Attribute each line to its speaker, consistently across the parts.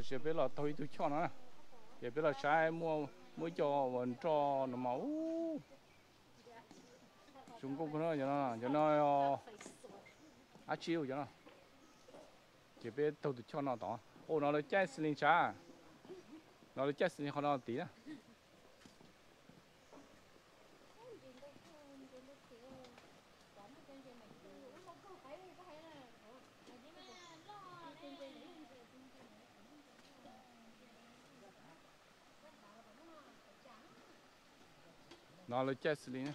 Speaker 1: sẽ biết là tôi cho nó sẽ biết là sai mua mới cho vẫn cho nó máu chúng cũng có cho nó ăn chiêu cho nó chỉ biết tôi cho nó đó ô nó là trái sinh cha nó là trái sinh họ nó tí á nó là trái sinh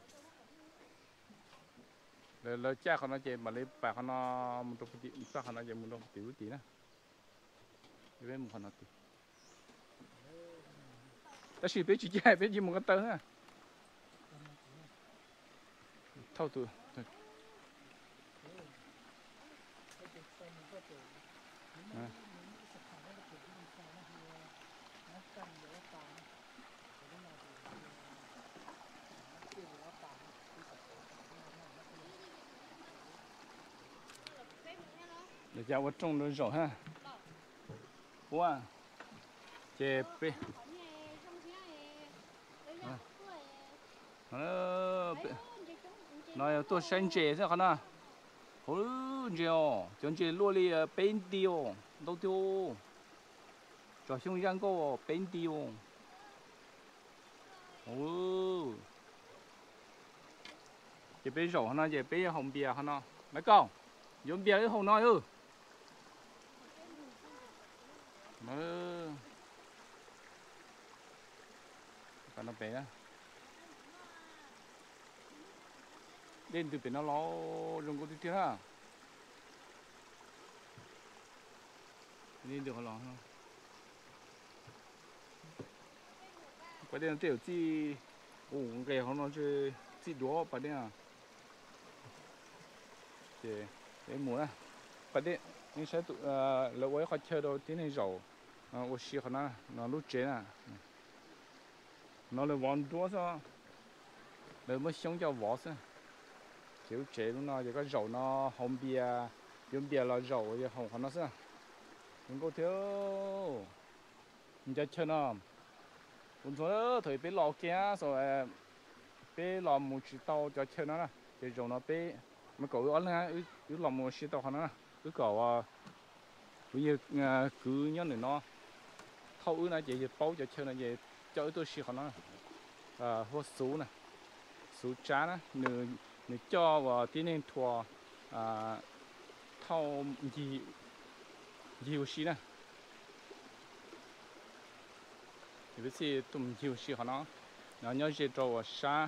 Speaker 1: là trái họ nó chỉ mà lấy bạc họ nó một chút tí bạc họ nó chỉ một chút tí nữa cái một họ nó tí ta chỉ biết chỉ trái biết chỉ một cái tơ ha thâu từ để cho vợ trồng nó rổ ha wow chè pe nó tôi sinh chè thế con à ôi nhiều chúng chè lúa li bên tiêu đâu tiêu cho chúng giang có bên tiêu ôi chè pe rổ nó chè pe hồng bia nó mấy con dùng bia cái hồng nói ư còn nó bé đến từ bên nó lo dùng cái thứ ha nên được lo không cái đây là tiểu chi cái họ nó chơi chi đũa cái đây à để mua à cái đây nhưng sẽ tụ lâu ấy họ chơi đâu tiếng này rầu ô xí họ nó lúc chế à nó là vòn đũa sao để mới sống cho vỏ sao kiểu chế luôn nó cái rầu nó hồng bia dùng bia là rầu thì hồng nó sao đừng có thiếu mình chơi nó muốn thôi thời bé lò kia rồi bé lò một chỉ tàu cho chơi nó nè cái rầu nó bé mà cậu ăn nha cứ lò một chỉ tàu nó cứ cậu bây giờ cứ nhớ này nó thâu ư nó chỉ bao cho chơi nó về cho tôi xí nó hoa sú này sú trá nè nửa cho vào tí nên thua thâu gì nhiều xí nè thì bây giờ tụm nhiều xí nó nhớ gì cho xa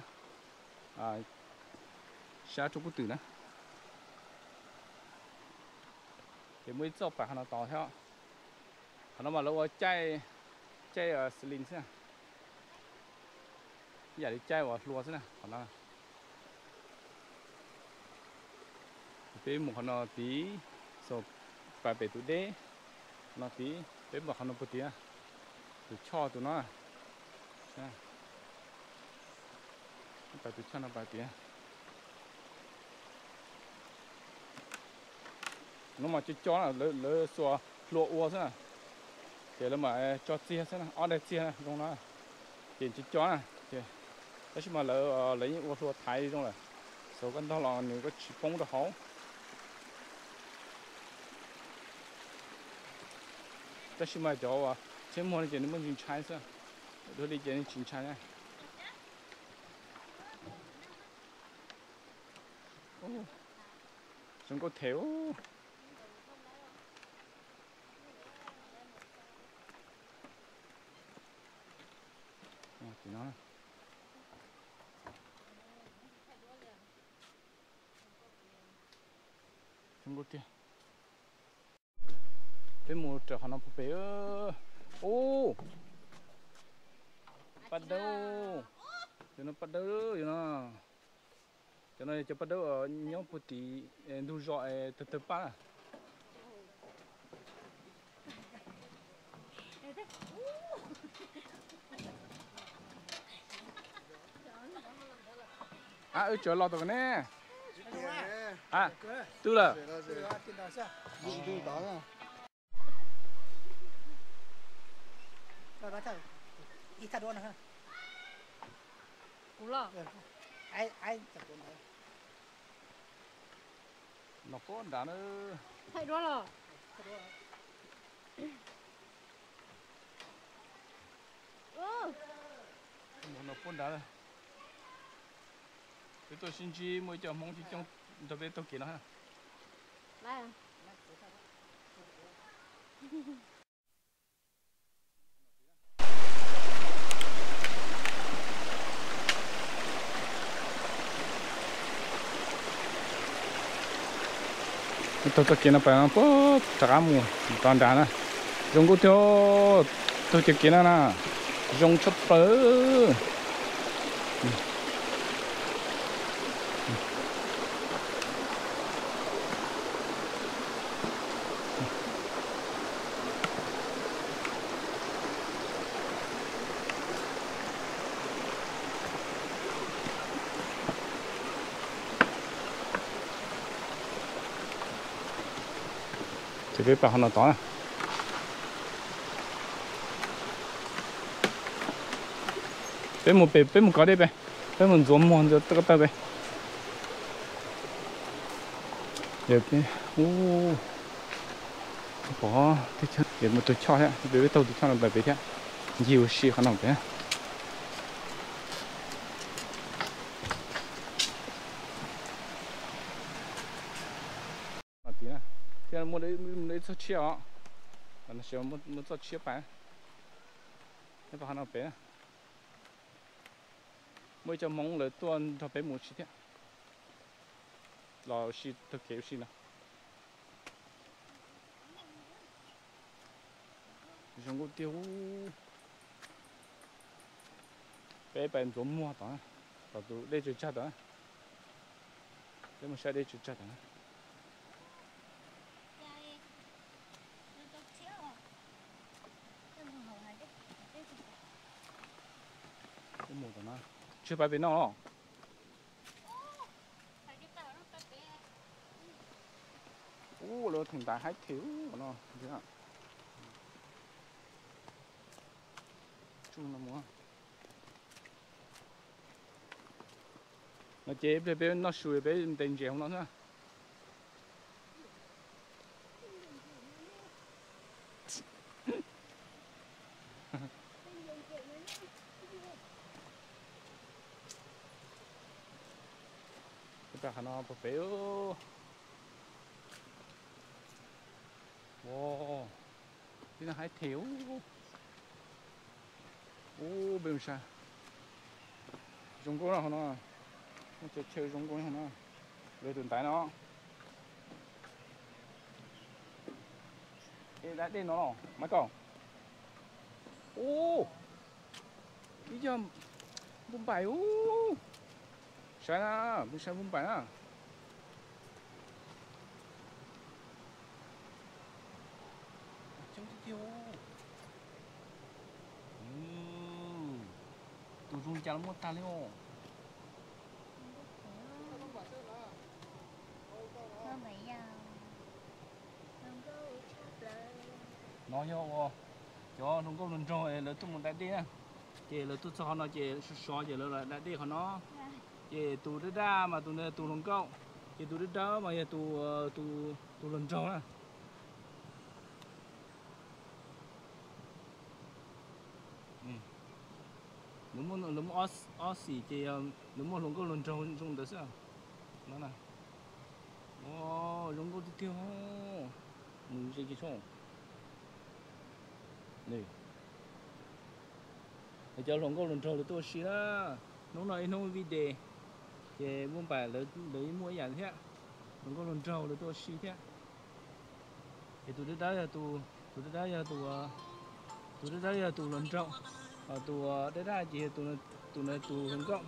Speaker 1: xa trong cái từ nè thì mới cho phải nó to theo nó mà lâu chạy ở sling thế giờ đi chạy vào lúa thế này còn nó bé một nó tí rồi vài bể tụi đế nó tí bé một nó bự tí à tụi cho tụi nó phải tụi cho nó vài tí nó mà cho là lỡ xóa lúa uo thế này để là mà cho chia thế này ở đây chia này trong nó tiền chỉ cho này thì đó mà lỡ lấy những uo thái đi trong này số con đó là những cái chỉ bông được hấu đó mà cho trên món này nó mới chín sao đôi đi trên chín này chúng có thiếu thì nó chúng có tiền cái một trở họ nó bé ô bắt đầu cho nó bắt đầu cho nó cho bắt đầu ở nhóm phụ tí đủ rõ từ ba chờ lo tao nè tư là
Speaker 2: Đó thôi. Ít thật luôn hả?
Speaker 3: Cú lọ.
Speaker 2: Ai thật luôn thôi.
Speaker 1: Nó có đá nữa.
Speaker 3: Thay đó lọ.
Speaker 2: Thật luôn.
Speaker 1: Nó có đá này. Cái tôi xin chi mới cho mong chi trong đặc biệt tôi kia nó ha.
Speaker 3: Đây à?
Speaker 1: Tôi kia nó phải nó có trả mua toàn đá này. Dùng cái theo tôi kia nó nè. Dùng chụp bớ. Thì cái bà nó to à. Bé một cái đấy bé. Bé một zoom một giờ tất cả bé. Giờ bé. Bỏ cái chân. Giờ một tôi cho hết. Bé tàu tôi cho nó bé bé thế. Nhiều xí khả năng bé. Thế là một đấy cho chia ạ. Nó sẽ một cho chia bán. Thế bà nó bé. Mới cho mong là tuần cho bé một chi thế. Là xí thực kế xí nào. Dùng cái tiêu. Bé bèn giống mua đó. Và tôi đây chơi chắc đó. Thế mà sẽ đây chơi chắc đó. Cái mùa đó chưa phải bên nó. Nó thằng đại hải thiếu nó thế ạ. Chung nó mua. Nó chế bé nó sủi bé tình trạng nó nữa. Cái nó bự bé. Wow. Cái nó hải thiếu. Bên sao? Trung Quốc là nó chơi Trung Quốc nó lấy tuần tái nó. Ê đã đi nó mấy con. Bây giờ bún bày sai na bún sai bún bày na. Trông tiêu. Tụi chúng chả muốn ta liệu. Nó vô cho nó có lần rồi là tụi mình đã đi nè. Chị là tụi cho nó chị xóa chị là đã đi của nó. Chị tụi đứa ra mà tụi lần câu. Chị tụi đứa đó mà tụi lần trâu nè. Nếu mà Aussie chị nếu mà lần câu lần trâu trong đó sao? Nó nè. Lần câu tiếp theo. Mình sẽ cái số. Này. Để cho lần câu lần trâu là tôi xí đó. Nó nói nó video. Chị muốn bài lấy mua dạng thế. Lần câu lần trâu là tôi xí thế. Thì tụi đó là tụi đó là tụi lần trâu. Tụi đấy ra chỉ tụi lần câu.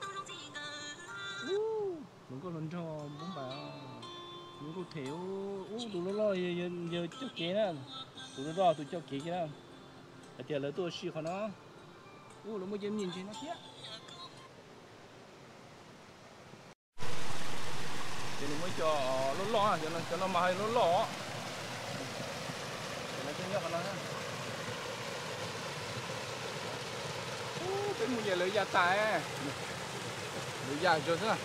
Speaker 1: Lần câu lần trâu muốn bài. Lần câu thiếu. Tụi nó lo giờ cho kế nè. Tụi nó lo tụi cho kế kia nè. Thì là tôi xí của nó. Nó mới nhìn trên nó kia. Thì nó mới cho nó lo cho nó mà nó lo. Thì nó cho nhớ của nó. mua về lưỡi da tài, lưỡi da cho thế.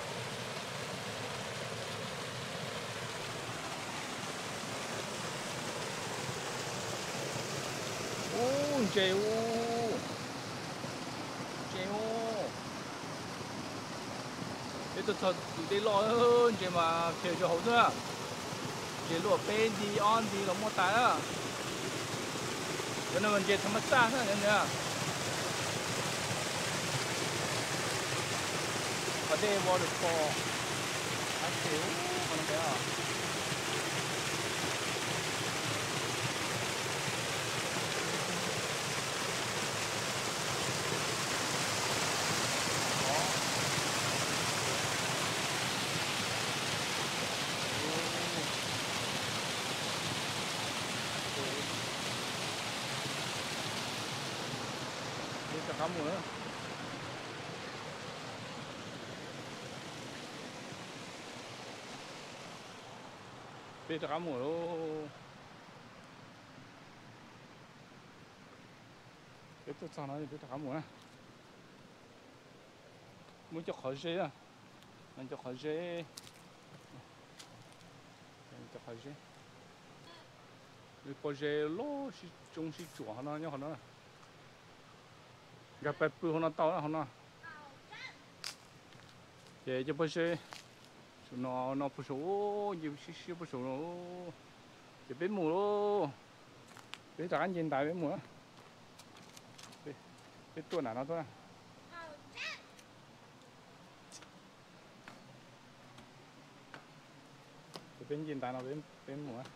Speaker 1: Ô, chèo, chèo. Để tôi thật để lo hơn, chỉ mà chèo cho hậu nữa. Chỉ lụa bên đi on đi là mua tài á. Cho nên mình chỉ thầm sát thôi nha. Ở đây waterfall, á xíu, còn cái à. Đi cho khám nữa. Đi cho khám nữa. Cái tôi sao nói đi cho khám nữa. Muốn cho khỏi dễ à. Mình cho khỏi dễ. Cho khỏi dễ. Đi có dễ lo si chung si chùa nó nhá nó. Gặp bếp bự nó to nó. Vậy cho bây giờ nó bự số nhiều xíu bự số nó chỉ biết mù luôn biết trả anh nhìn tại biết mù á biết tuần nào nó thôi chỉ biết nhìn tại nó biết mù á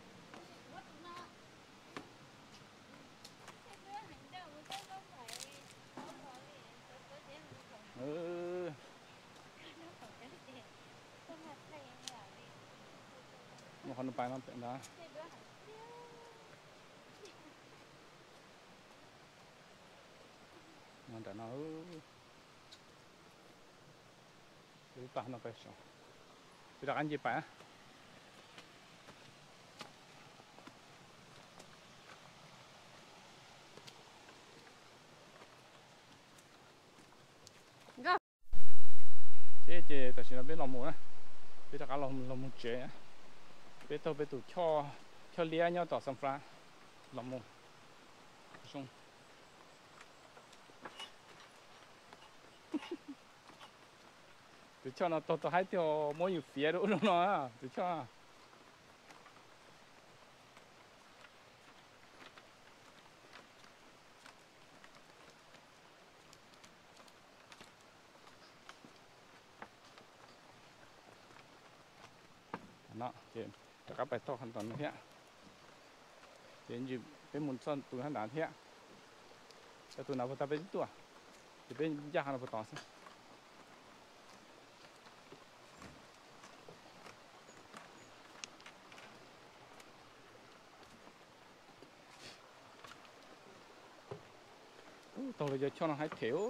Speaker 1: ừ một con bài nóเป็นđó nó đã nó cái tao nó phải xong bây giờ anh gì phải chế tại sao nó biết lòng mù á biết là cả lòng mù chế biết tôi biết tụi cho lia nhau tỏ sâm phá lòng mù xong tụi cho nó tôi hai tiêu mỗi nhiều phía nữa nó tụi cho nó thì các bài to hoàn toàn thế thì như bên muốn son tụi hắn đàn thế cho tụi nào ta bên tuổi thì bên gia hàng nó to xem tôi là giờ cho nó hai thiếu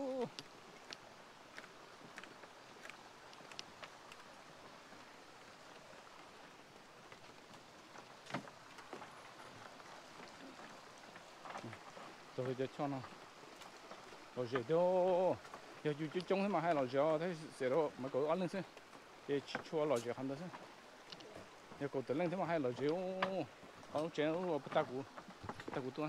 Speaker 1: tôi giờ cho nó rồi giờ đó giờ chú trông thế mà hay là giờ thế sẽ đó mà có ăn lên xem để chua là giờ ăn đó xem giờ có tự lên thế mà hay là giờ ông chén nó bắt ta cú tua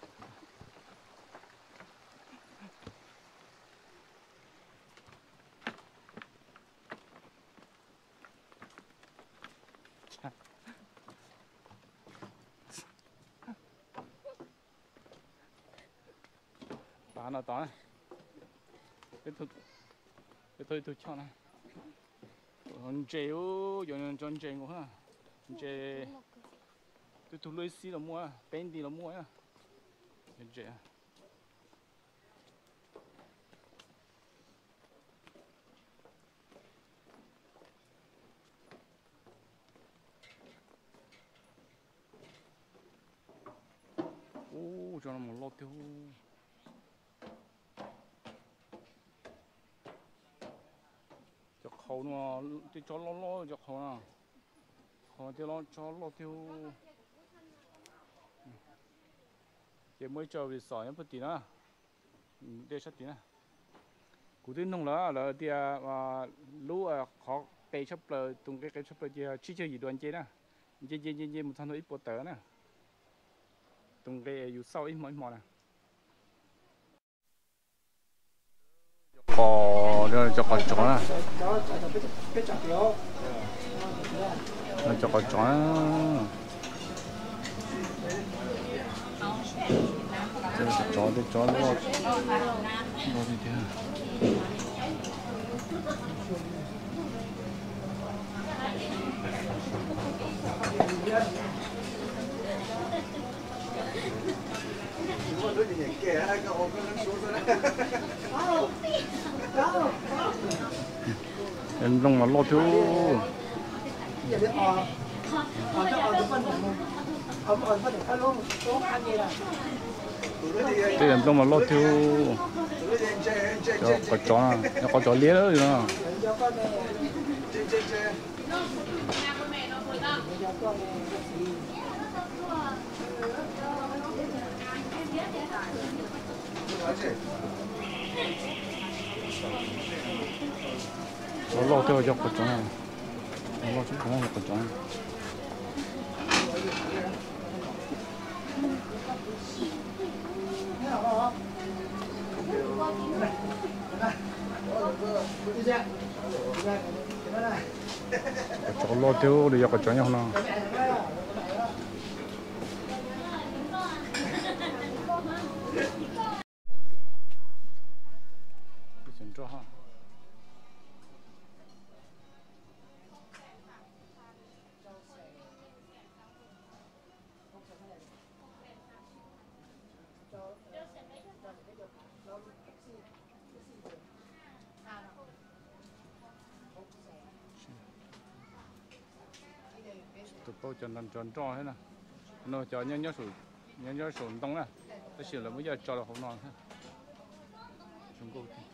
Speaker 1: tá nó to cái tôi cho này con trâu dùng con trâu ha trâu tôi lấy xí là mua bên đi là mua á con trâu ô cho nó một lót tiêu cho khâu nó thì cho lo cho khâu nào khâu thì lo cho lo tiêu thì mới cho vì sỏi em bất tí nữa để sát tí nữa cụ tin nông là thì lú khó cây chấp lời tung cái chấp lời chỉ chơi gì đoàn chơi nè chơi một thằng nó ít bộ tớ nè tung cáiอยู่sau ít mỏi mỏi nè cò rồi cho cò chó nè cho cò chó chó thì chó lo thì thế em long mà lo thiếu đây em long mà lo thiếu cho có chó lia nữa rồi nó lo theo cho con chó này nó lo chút con chó này chó lo theo để cho con chó nhau nào cho ha tụi tôi tròn tròn thế nè nó cho nhớ sủi đông nè tôi chỉ là bây giờ cho là không non ha chúng tôi